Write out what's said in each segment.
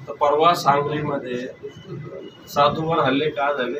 तर परवा सांगलीमध्ये साधूवर हल्ले का झाले?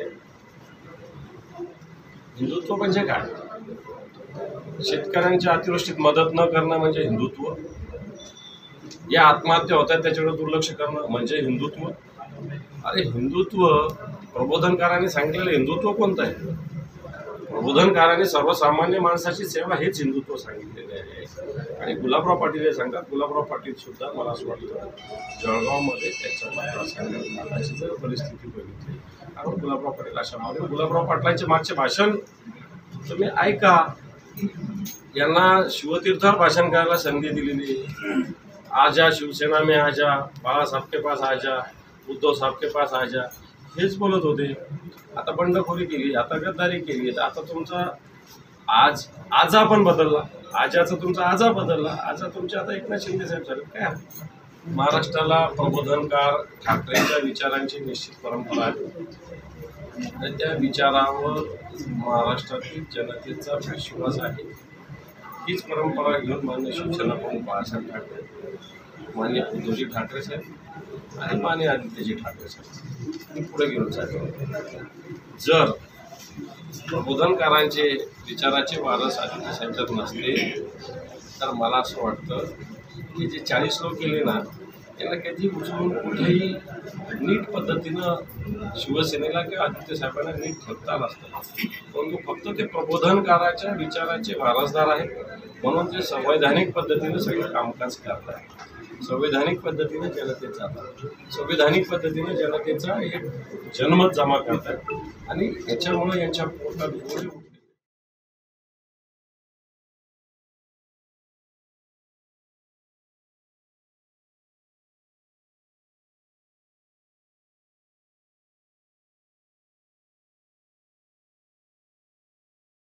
हिंदुत्व म्हणजे काय? शेतकऱ्यांच्या अतिवृष्टीत मदत न करणं म्हणजे हिंदुत्व? या आत्महत्या होत्या त्याच्याकडे दुर्लक्ष करणं म्हणजे हिंदुत्व? अरे हिंदुत्व प्रबोधनकारांनी सांगितलेलं हिंदुत्व कोणतं आहे? प्रबोधनकारांनी सर्वसामान्य माणसाची सेवा हेच हिंदुत्व सांगितलेले आहे. आणि गुलाबराव पाटील हे सांगतात. गुलाबराव पाटील सुद्धा मला असं वाटतं जळगावमध्ये त्याच्या मतदारसंघाची जर परिस्थिती बघितली कारण गुलाबराव पाटील अशामध्ये गुलाबराव पाटलांचे मागचे भाषण तुम्ही ऐका. यांना शिवतीर्थावर भाषण करायला संधी दिलेली. आजा शिवसेना में आजा, बाळासाहेब के पास आजा, उद्धव साहेब के पास आजा हेच बोलत होते. आता बंडखोरी केली, आता गद्दारी केली. आता तुमचा आजा पण बदलला. आजाचा तुमचा आजा बदलला. आजा तुमचे आता एकनाथ शिंदे साहेब झाले. काय महाराष्ट्राला प्रबोधनकार ठाकरेंच्या विचारांची निश्चित परंपरा आहे आणि त्या विचारावर महाराष्ट्रातील जनतेचा विश्वास आहे. हीच परंपरा घेऊन माननीय शिवसेना प्रमुख बाळासाहेब ठाकरे, माननीय उद्धवजी ठाकरे साहेब आणि माननीय आदित्यजी ठाकरे साहेब पुढे घेऊन जातो. जर प्रबोधनकारांचे विचाराचे वारस आदित्य साहेब जर नसते तर मला असं वाटतं की जे 40 लोक गेले ना त्यांना कधी उचलून कुठेही नीट पद्धतीनं शिवसेनेला किंवा आदित्य साहेबांना नीट ठेवता नसतं. परंतु फक्त ते प्रबोधनकाराच्या विचाराचे वारसदार आहेत म्हणून ते संवैधानिक पद्धतीनं सगळं कामकाज करतात. संवैधानिक पद्धतीने जनतेत जातात. संवैधानिक पद्धतीने जनतेचा एक जनमत जमा करतात आणि याच्यामुळे यांच्या पोटात